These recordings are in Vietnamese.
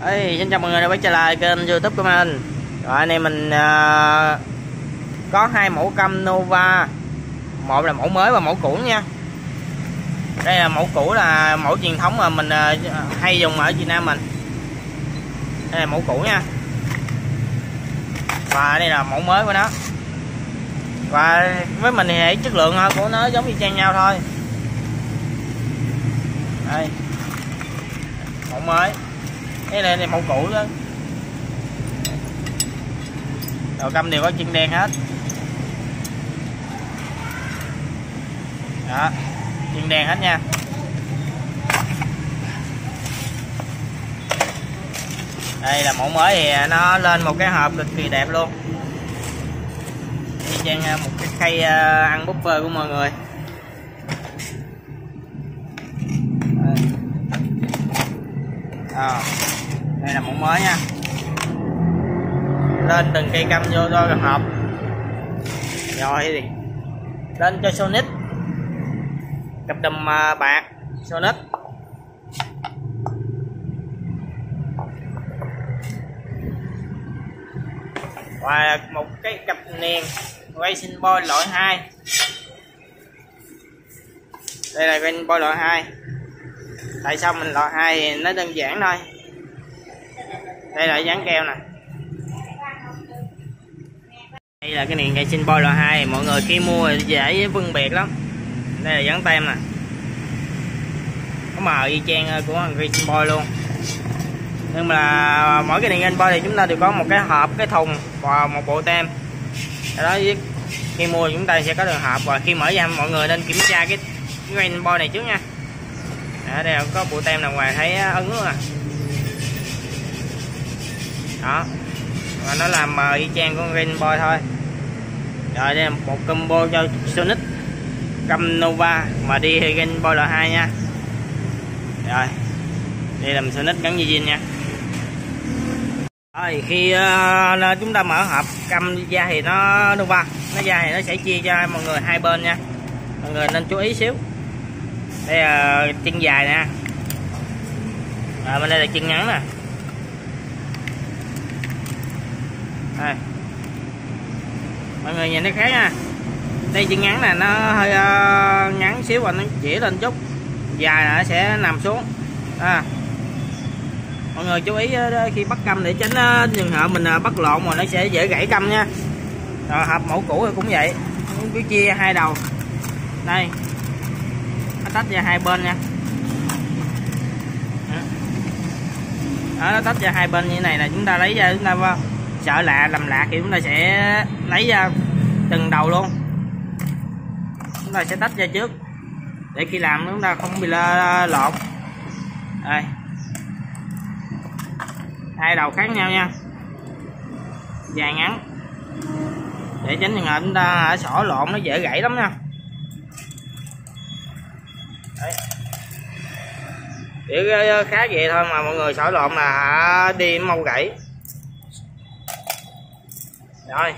Xin chào mọi người đã quay trở lại kênh YouTube của mình. Rồi anh em mình có hai mẫu cam Nova, một là mẫu mới và mẫu cũ nha. Đây là mẫu cũ, là mẫu truyền thống mà mình hay dùng ở Việt Nam mình. Đây là mẫu cũ nha. Và đây là mẫu mới của nó. Và với mình thì chất lượng của nó giống y chang nhau thôi. Đây, mẫu mới. Cái này là mẫu cũ đó. Đầu cam đều có chân đen hết. Đó, chân đen hết nha. Đây là mẫu mới thì nó lên một cái hộp cực kỳ đẹp luôn. Đi trang một cái khay ăn buffet của mọi người. Đây là mẫu mới nha. Lên từng cây cam vô đôi hộp. Rồi thì lên cho Sonic cặp đùm bạc Sonic. Và một cái cặp nền Racing Boy loại 2. Đây là Racing Boy loại 2. Tại sao mình loại 2 thì nó đơn giản thôi. Đây là dán keo nè. Đây là cái nền Racing Boy loại 2, mọi người khi mua dễ phân biệt lắm. Đây là dán tem nè. Có màu y chang của Racing Boy luôn. Nhưng mà mỗi cái nền Racing Boy thì chúng ta đều có một cái hộp, cái thùng và một bộ tem. Đó, khi mua chúng ta sẽ có đường hộp, và khi mở ra mọi người nên kiểm tra cái Racing Boy này trước nha. Đó, đây là có bộ tem nằm ngoài thấy ấn luôn à. Đó, và nó làm y chang con Racing Boy thôi. Rồi đây là một combo cho Sonic cam Nova mà đi Racing Boy loại 2 nha. Rồi đây là Sonic gắn dây zin nha. Rồi khi chúng ta mở hộp cam da thì nó Nova, nó da thì nó sẽ chia cho mọi người hai bên nha. Mọi người nên chú ý xíu. Đây là chân dài nè. Rồi bên đây là chân ngắn nè. Đây. Mọi người nhìn nó khác nha. Đây chân ngắn nè, nó hơi ngắn xíu và nó chỉ lên chút. Dài là nó sẽ nằm xuống. Mọi người chú ý khi bắt cam để tránh trường hợp mình bắt lộn mà nó sẽ dễ gãy cam nha. Rồi hộp mẫu cũ thì cũng vậy, cứ chia hai đầu. Đây, nó tách ra hai bên nha. Đó, nó tách ra hai bên như thế này là chúng ta lấy ra, chúng ta sợ làm lạc thì chúng ta sẽ lấy ra từng đầu luôn. Chúng ta sẽ tách ra trước để khi làm chúng ta không bị lộn. Đây, hai đầu khác nhau nha, dài ngắn, để tránh trường hợp chúng ta xỏ lộn nó dễ gãy lắm nha. Đấy. Chỉ khá vậy thôi mà mọi người xỏ lộn là đi mau gãy. Rồi.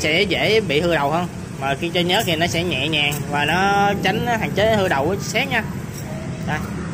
sẽ dễ bị hư đầu hơn, mà khi cho nhớt thì nó sẽ nhẹ nhàng và nó tránh hạn chế hư đầu của sét nha. Đây.